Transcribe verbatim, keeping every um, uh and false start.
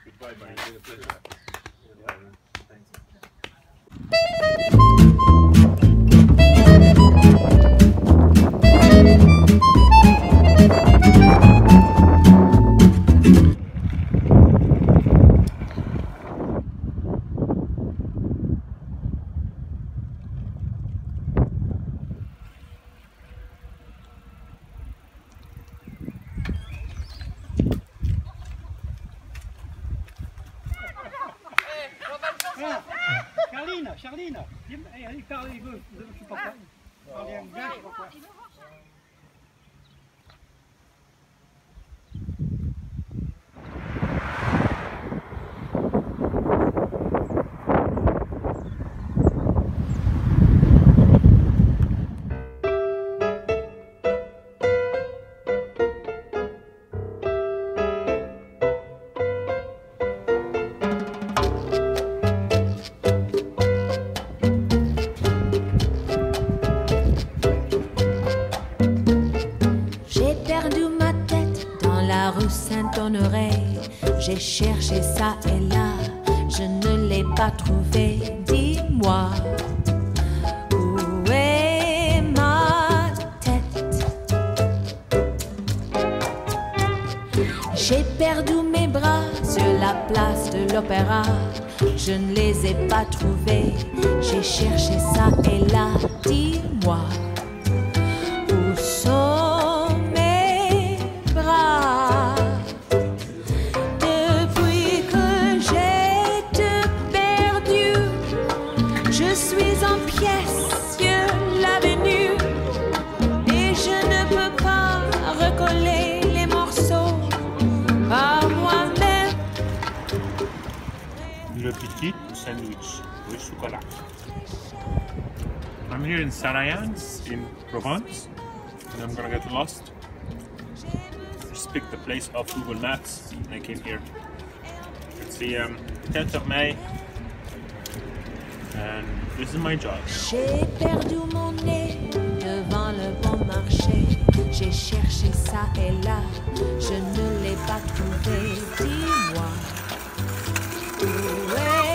Goodbye, buddy. It's been a pleasure. Yeah, thanks. Charline, Charline, allez, parle, il veut, je suis pas prêt. Parlez anglais, je sais pas quoi. Saint-Honoré, j'ai cherché ça et là, je ne l'ai pas trouvé. Dis-moi, où est ma tête? J'ai perdu mes bras sur la place de l'Opéra, je ne les ai pas trouvés. J'ai cherché ça et là, dis-moi, où sont mes bras? Je suis en pièces sur l'avenue et je ne peux pas recoller les morceaux par moi-même. Le petit sandwich with chocolat. I'm here in Sarrians in Provence and I'm gonna get lost. Just picked the place off Google Maps and I came here. It's the um, tenth of May. And this is my job. J'ai perdu mon nez devant le bon marché. J'ai cherché ça et là, je ne l'ai pas trouvé. Dis-moi, où est